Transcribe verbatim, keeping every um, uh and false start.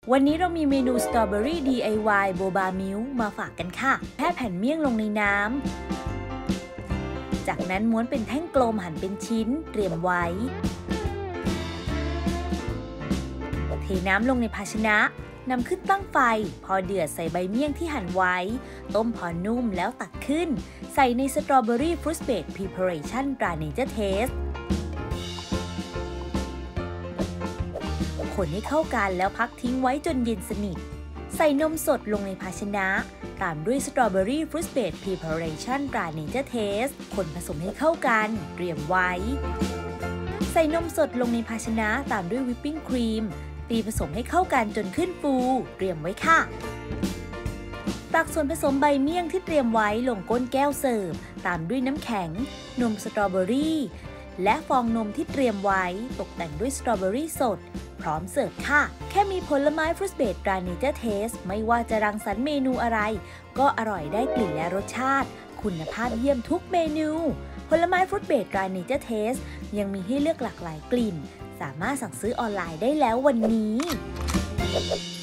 วันนี้เรามีเมนูสตรอเบอรี่ ดี ไอ วาย โบบามิลค์มาฝากกันค่ะแค่แผ่นเมี่ยงลงในน้ำจากนั้นม้วนเป็นแท่งกลมหั่นเป็นชิ้นเตรียมไว้เทน้ำลงในภาชนะนำขึ้นตั้งไฟพอเดือดใส่ใบเมี่ยงที่หั่นไว้ต้มพอนุ่มแล้วตักขึ้นใส่ในสตรอเบอรี่ฟรุตเบรดพรีเพาเรชั่นตราเนเจอร์เทสคนให้เข้ากันแล้วพักทิ้งไว้จนเย็นสนิทใส่นมสดลงในภาชนะตามด้วยสตรอเบอรี่ฟรุตเบรดพรีเพาเรชั่นตราเนเจอร์เทสคนผสมให้เข้ากันเตรียมไว้ใส่นมสดลงในภาชนะตามด้วยวิปปิ้งครีมตีผสมให้เข้ากันจนขึ้นฟูเตรียมไว้ค่ะตักส่วนผสมใบเมี่ยงที่เตรียมไว้ลงก้นแก้วเสิร์ฟตามด้วยน้ำแข็งนมสตรอเบอรี่และฟองนมที่เตรียมไว้ตกแต่งด้วยสตรอเบอรี่สดพร้อมเสิร์ฟค่ะแค่มีผลไม้ฟรุตเบรดตราเนเจอร์เทสไม่ว่าจะรังสรรค์เมนูอะไรก็อร่อยได้กลิ่นและรสชาติคุณภาพเยี่ยมทุกเมนูผลไม้ฟรุตเบรดตราเนเจอร์เทสยังมีให้เลือกหลากหลายกลิ่นสามารถสั่งซื้อออนไลน์ได้แล้ววันนี้